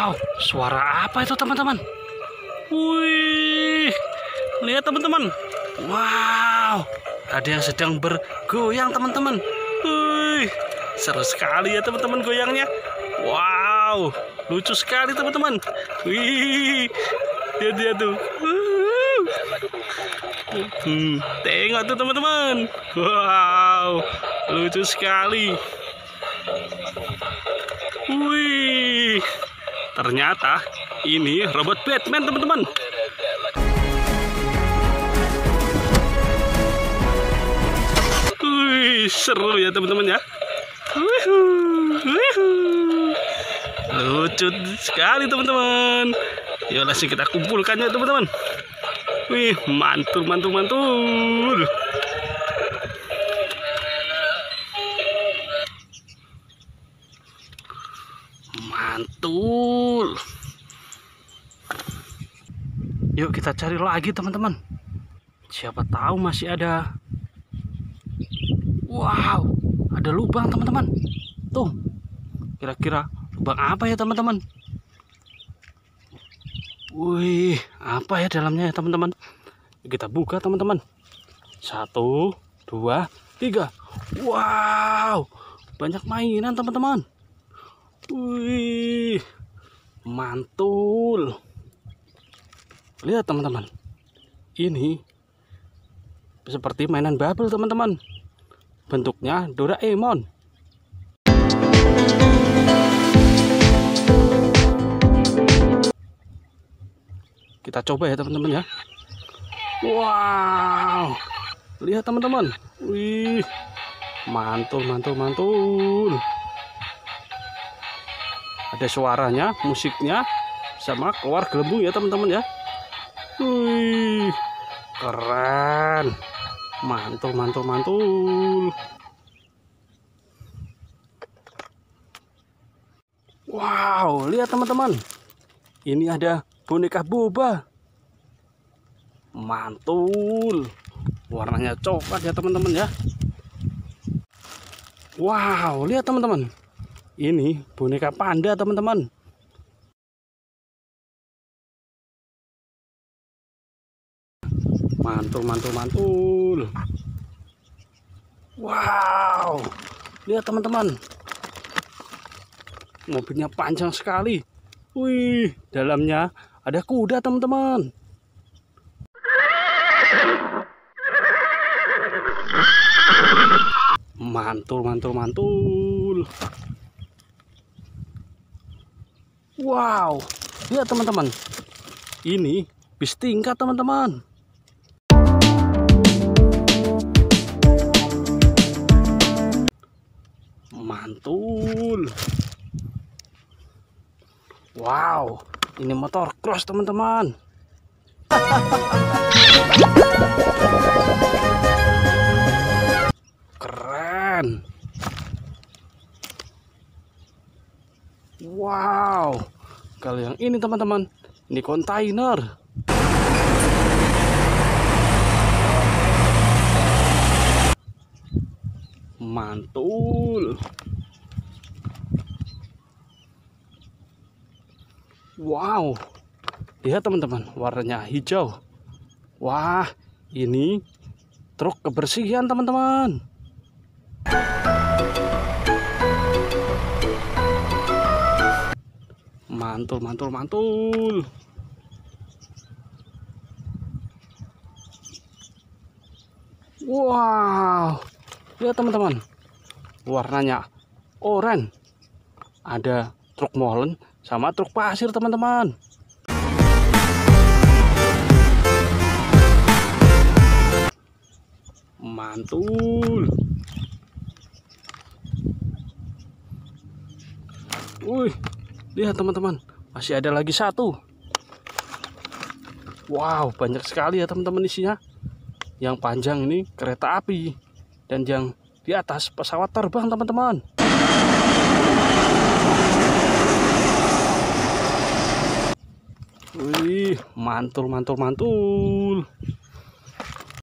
Wow, suara apa itu teman-teman? Wih, lihat teman-teman. Wow, ada yang sedang bergoyang teman-teman. Wih, seru sekali ya teman-teman goyangnya. Wow, lucu sekali teman-teman. Wih, lihat tuh. Tengok tuh teman-teman. Wow, lucu sekali. Wih, ternyata ini robot Batman teman-teman. Wih, seru ya teman-teman ya. Lucu sekali teman-teman. Yuk langsung kita kumpulkan ya teman-teman. Wih, mantul. Mantul. Yuk kita cari lagi teman-teman. Siapa tahu masih ada. Wow, ada lubang teman-teman. Tuh, kira-kira lubang apa ya teman-teman? Wih, apa ya dalamnya ya teman-teman? Kita buka teman-teman. 1, 2, 3. Wow, banyak mainan teman-teman. Wih, mantul. Lihat teman-teman, ini seperti mainan bubble teman-teman. Bentuknya Doraemon. Kita coba ya teman-teman ya. Wow, lihat teman-teman. Wih, mantul. Ada suaranya, musiknya, sama keluar gelembung ya teman-teman ya. Wih, keren. Mantul. Wow, lihat teman-teman. Ini ada boneka boba. Mantul. Warnanya coklat ya teman-teman ya. Wow, lihat teman-teman. Ini boneka panda teman-teman. Mantul. Wow, lihat teman-teman. Mobilnya panjang sekali. Wih, dalamnya ada kuda teman-teman. Mantul. Wow, lihat teman-teman. Ini bis tingkat teman-teman. Mantul. Wow, ini motor cross teman-teman. Keren. Wow, kalau yang ini teman-teman, ini kontainer. Mantul. Wow, lihat teman-teman, warnanya hijau. Wah, ini truk kebersihan teman-teman. Mantul. Wow, lihat teman-teman, warnanya oranye. Ada truk molen sama truk pasir teman-teman. Mantul. Wih, lihat teman-teman, masih ada lagi satu. Wow, banyak sekali ya teman-teman isinya. Yang panjang ini kereta api, dan yang di atas pesawat terbang teman-teman. Wih, mantul.